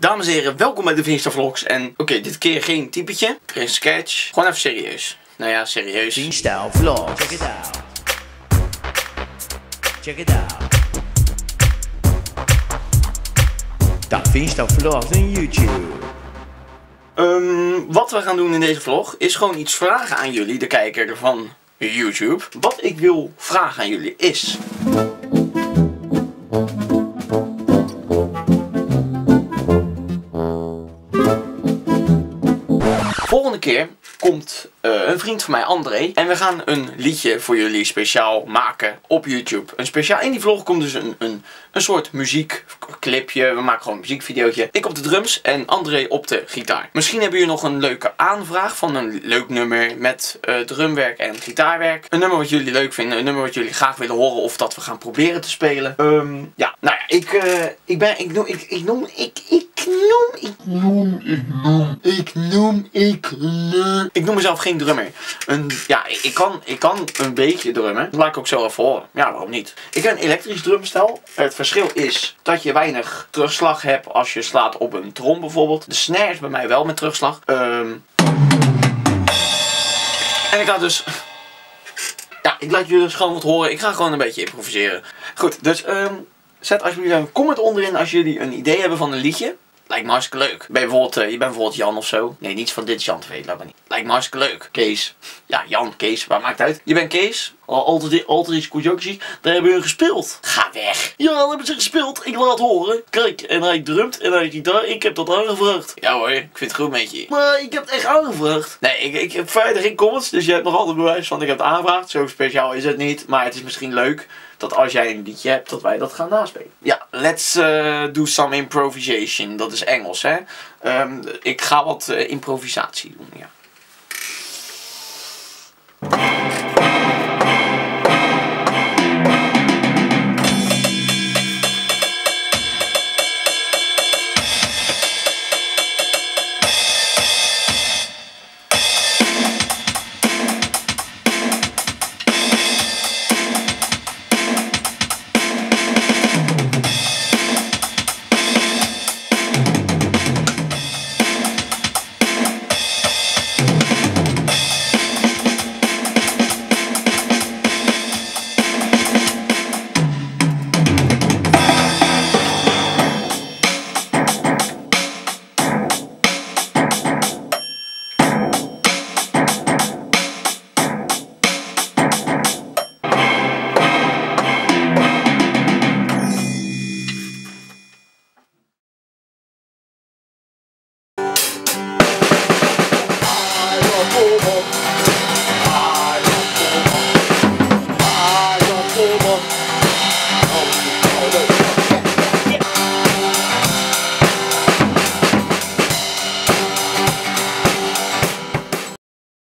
Dames en heren, welkom bij de Finsta Vlogs. En oké, dit keer geen typetje, geen sketch, gewoon even serieus. Nou ja, serieus. Finsta Vlogs. Check it out. Check it out. Dat Finsta Vlogs en YouTube. Wat we gaan doen in deze vlog is gewoon iets vragen aan jullie, de kijker van YouTube. Wat ik wil vragen aan jullie is... Volgende keer komt een vriend van mij, André, en we gaan een liedje voor jullie speciaal maken op YouTube. In die vlog komt dus een soort muziekclipje. We maken gewoon een muziekvideootje. Ik op de drums en André op de gitaar. Misschien hebben jullie nog een leuke aanvraag van een leuk nummer met drumwerk en gitaarwerk. Een nummer wat jullie leuk vinden, een nummer wat jullie graag willen horen of dat we gaan proberen te spelen. Ja, nou ja, ik noem mezelf geen drummer. Ja, ik kan een beetje drummen. Dat laat ik ook zo even horen. Ja, waarom niet? Ik heb een elektrisch drumstel. Het verschil is dat je weinig terugslag hebt als je slaat op een trom bijvoorbeeld. De snare is bij mij wel met terugslag. En ik ga dus... Ja, ik laat jullie dus gewoon wat horen. Ik ga gewoon een beetje improviseren. Goed, dus zet alsjeblieft een comment onderin als jullie een idee hebben van een liedje. Lijkt me hartstikke leuk. Je bent bijvoorbeeld Jan of zo. Nee, niets van dit is Jan TV, laat maar niet. Lijkt me hartstikke leuk. Kees. Ja, Jan, Kees, waar maakt het uit? Je bent Kees. Altijd iets Kujokji. Daar hebben we gespeeld. Ga weg. Ja, daar hebben ze gespeeld. Ik laat horen. Kijk, en hij drumt en hij gitaar. Ik heb dat aangevraagd. Ja hoor, ik vind het goed met je. Maar ik heb het echt aangevraagd. Nee, ik heb verder geen comments. Dus je hebt nog altijd bewijs van ik heb het aangevraagd. Zo speciaal is het niet. Maar het is misschien leuk dat als jij een liedje hebt, dat wij dat gaan naspelen. Ja, let's do some improvisation. Dat is Engels, hè. Ik ga wat improvisatie doen, ja.